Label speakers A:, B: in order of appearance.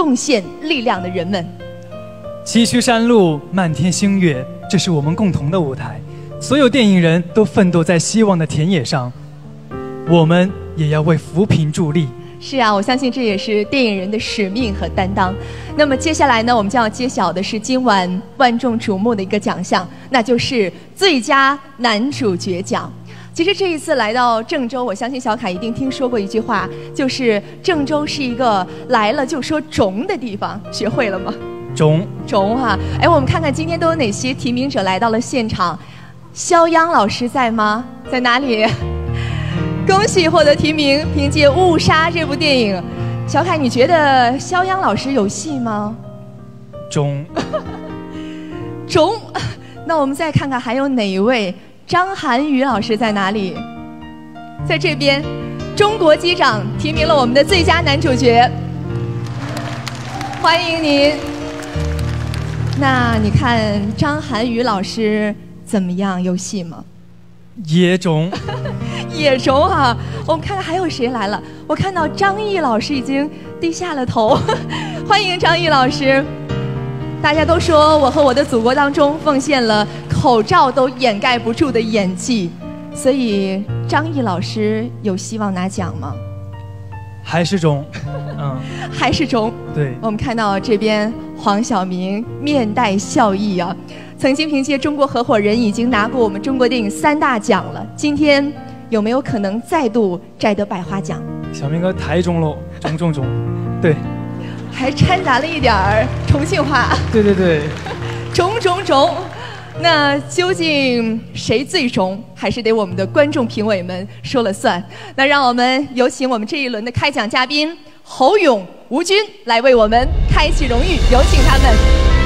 A: 贡献力量的人们。
B: 崎岖山路，漫天星月，这是我们共同的舞台。所有电影人都奋斗在希望的田野上，我们也要为扶贫助力。
A: 是啊，我相信这也是电影人的使命和担当。那么接下来呢，我们将要揭晓的是今晚万众瞩目的一个奖项，那就是最佳男主角奖。其实这一次来到郑州，我相信小凯一定听说过一句话，就是郑州是一个来了就说中的地方，学会了吗？中哈，哎，我们看看今天都有哪些提名者来到了现场。肖央老师在吗？在哪里？恭喜获得提名，凭借《误杀》这部电影。小凯，你觉得肖央老师有戏吗？
B: 中。
A: 那我们再看看还有哪一位？张涵予老师在哪里？在这边。中国机长提名了我们的最佳男主角，欢迎您。那你看张涵予老师怎么样？有戏吗？
B: 也中。
A: 也中啊！我们看看还有谁来了。我看到张译老师已经低下了头，欢迎张译老师。大家都说我和我的祖国当中奉献了口罩都掩盖不住的演技，所以张译老师有希望拿奖吗？
B: 还是中。
A: 还是中。
B: 对，
A: 我们看到这边黄晓明面带笑意啊，曾经凭借《中国合伙人》已经拿过我们中国电影3大奖了，今天有没有可能再度摘得百花奖？
B: 小明哥太中喽，中，对，
A: 还掺杂了一点儿重庆话。
B: 对，
A: 中。那究竟谁最中，还是得我们的观众评委们说了算。那让我们有请我们这一轮的开奖嘉宾侯勇、吴军来为我们开启荣誉，有请他们。